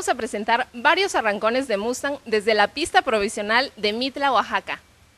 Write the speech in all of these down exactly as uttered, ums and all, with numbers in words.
vamos a presentar varios arrancones de Mustang desde la pista provisional de Mitla, Oaxaca.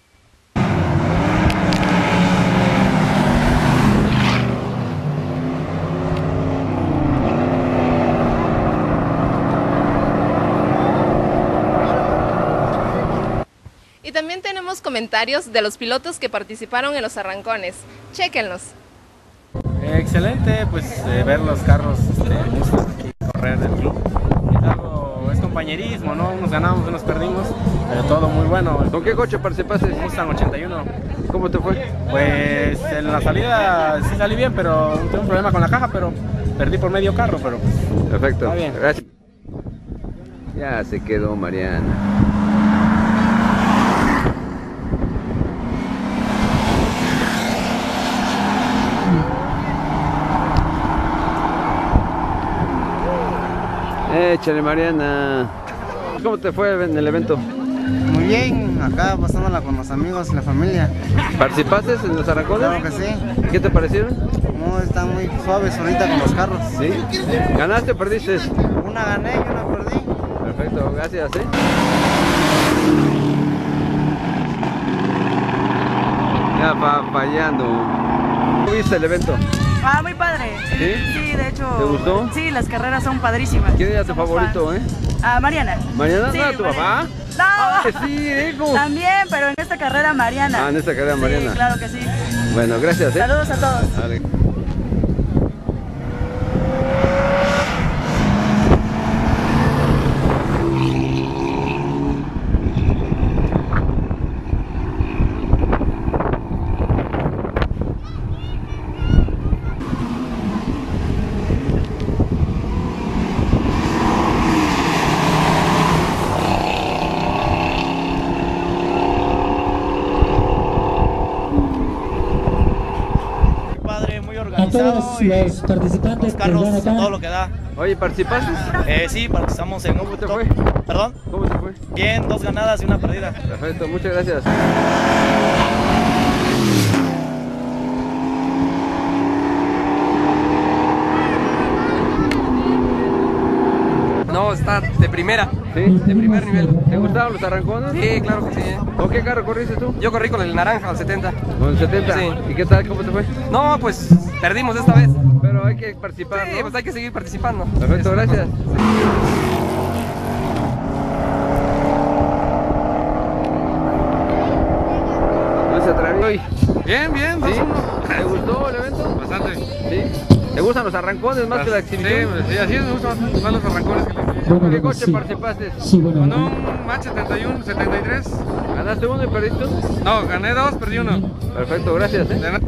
Y también tenemos comentarios de los pilotos que participaron en los arrancones. Chéquenlos. Eh, excelente, pues eh, ver los carros este, Mustang aquí correr del club. Es algo, es compañerismo, ¿no? Unos ganamos, unos perdimos, pero todo muy bueno. ¿Con qué coche participaste? Mustang ochenta y uno. ¿Cómo te fue? Pues en la salida sí salí bien, pero tuve un problema con la caja, pero perdí por medio carro, pero pues, perfecto. Está bien. Gracias. Ya se quedó Mariana. Échale, Mariana. ¿Cómo te fue en el evento? Muy bien, acá pasándola con los amigos y la familia. ¿Participaste en los arrancones? Claro que sí. ¿Qué te parecieron? No, están muy suaves ahorita con los carros. ¿Sí? ¿Ganaste o perdiste? Una gané y una perdí. Perfecto, gracias, ¿eh? Ya va fallando. ¿Cómo viste el evento? Ah, muy padre. ¿Sí? Sí, de hecho. ¿Te gustó? Sí, las carreras son padrísimas. ¿Quién era tu Somos favorito, fans. eh? Ah, Mariana. ¿Mariana? Sí, ¿No era tu Mariana. papá? No. Ah, sí, ¿eh? ¿Cómo? También, pero en esta carrera Mariana. Ah, en esta carrera Mariana. Sí, claro que sí. Bueno, gracias, ¿eh? Saludos a todos. Vale. A todos los participantes los carros, que van acá. todo lo que da. Oye, ¿participaste? Eh, sí, participamos en... ¿Cómo te fue? ¿Perdón? ¿Cómo te fue? Bien, dos ganadas y una perdida. Perfecto, muchas gracias. No, está de primera. ¿Sí? De primer nivel. ¿Te gustaron los arrancones? Sí, claro que sí. ¿Con qué carro corriste tú? Yo corrí con el naranja al setenta. ¿Con el setenta? Sí. ¿Y qué tal? ¿Cómo te fue? No, pues perdimos esta vez. Pero hay que participar, Sí, ¿no? pues hay que seguir participando. Perfecto, Es- gracias. ¿No se atrevió hoy? Bien, bien, ¿Sí? dos uno. ¿Te gustó el evento? Bastante. ¿Sí? ¿Te gustan los arrancones más que la exhibición? Sí, sí, así me gustan más los arrancones que la exhibición. ¿Con Bueno, qué bueno, coche sí. participaste? Sí, bueno. Con un Match setenta y uno, setenta y tres. ¿Ganaste uno y perdiste uno? No, gané dos, perdí uno. Perfecto, gracias, ¿eh? De nada.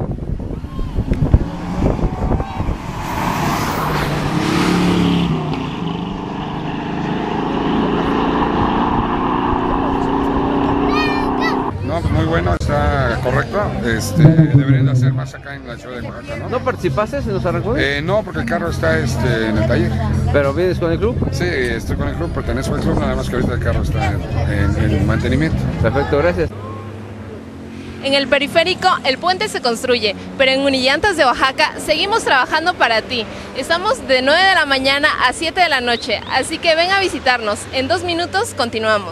No, pues muy bueno, está correcto. Este, deberían de hacer más acá en la ciudad de Oaxaca, ¿no? ¿No participaste en los arrancones? Eh, no, porque el carro está este, en el taller. ¿Pero vienes con el club? Sí, estoy con el club, pertenezco al club, nada más que ahorita el carro está en, en mantenimiento. Perfecto, gracias. En el periférico, el puente se construye, pero en Unillantas de Oaxaca seguimos trabajando para ti. Estamos de nueve de la mañana a siete de la noche, así que ven a visitarnos. En dos minutos continuamos.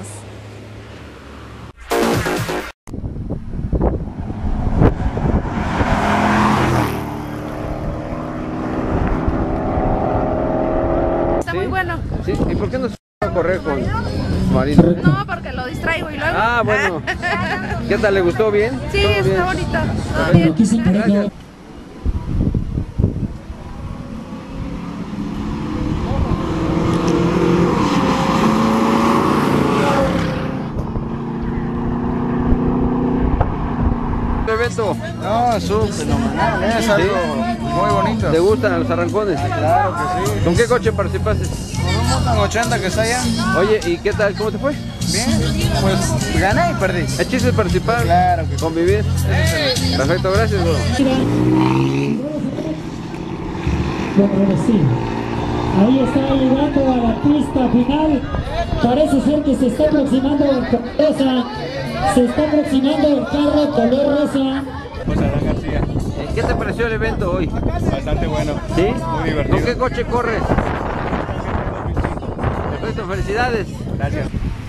Está ¿Sí? muy bueno. Sí, ¿y por qué no se fue a correr con Marina? No, porque lo distraigo y luego... Ah, bueno. ¿Qué tal? ¿Le gustó bien? Sí, ¿Todo bien? está bonito. Todo Perfecto. bien. Aquí se encarga. Gracias. Evento. No, súper fenomenal, es algo muy bonito. ¿Te gustan los arrancones? Claro que sí. ¿Con qué coche participaste? Con un Mustang ochenta que está allá. Oye, ¿y qué tal? ¿Cómo te fue? Bien, pues gané y perdí. ¿El chiste es participar? Claro que sí. Convivir. Perfecto, gracias, bro. Bueno, ahora sí. Ahí está llegando a la pista final. Parece ser que se está aproximando el rosa. Se está aproximando el carro color rosa. José Adán García. ¿Qué te pareció el evento hoy? Bastante bueno. ¿Sí? Muy divertido. ¿Con qué coche corres? Perfecto, felicidades. Gracias.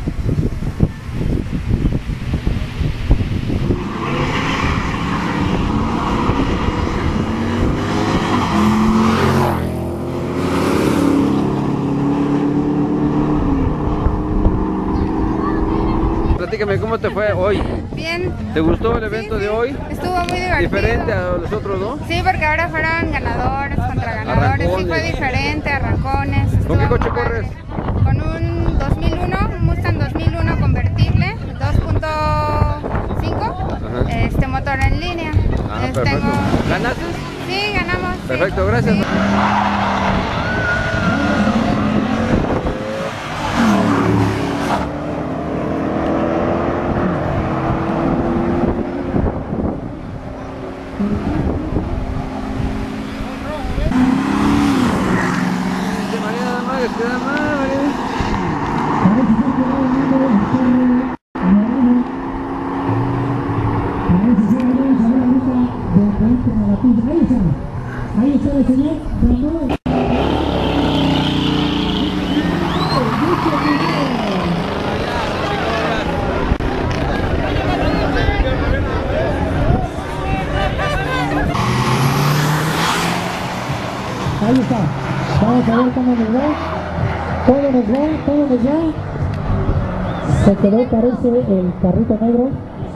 Platícame, ¿cómo te fue hoy? Bien. ¿Te gustó el evento sí, sí. de hoy? Estuvo muy divertido. ¿Diferente a los otros, no? Sí, porque ahora fueron ganadores contra ganadores. Arrancones. Sí, fue diferente, arrancones. ¿Con qué Estuvo coche muy corres? padre. Con un dos mil uno, un Mustang dos mil uno convertible, dos punto cinco, este motor en línea. Ah, Eh, perfecto. tengo... ¿Ganaste? Sí, ganamos. Sí. Perfecto, gracias. Sí. Mariana, no hagas quedar mal, Mariana. Ahí está el señor Ramón. Ahí está. Vamos a ver cómo nos va. Todo nos va, todo nos va. Se quedó, parece, el carrito negro.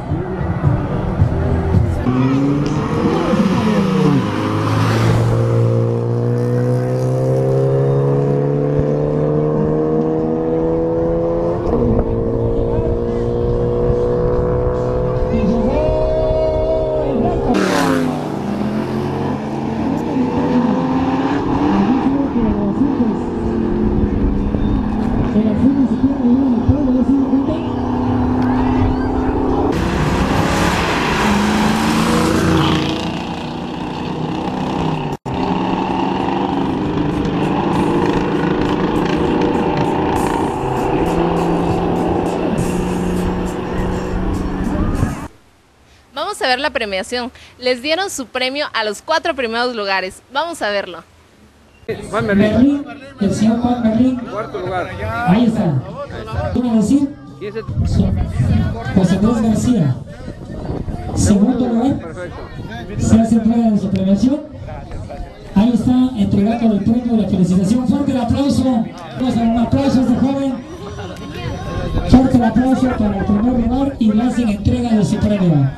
Vamos a ver la premiación. Les dieron su premio a los cuatro primeros lugares. Vamos a verlo. Juan Merlín. El señor Juan Merlín. Cuarto lugar. Ahí está. ¿Quién decir? José Andrés García. Segundo lugar. Perfecto. Se hace entrega de su premiación. Ahí está entregando el premio de la felicitación. Fuerte el aplauso. Vamos a dar un aplauso a este joven. Fuerte el aplauso para el primer lugar y le hacen entrega de su premio.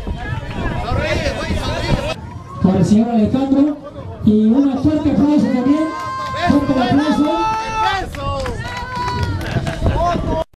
Por el señor Alejandro. Y un fuerte aplauso también. Fuerte el aplauso.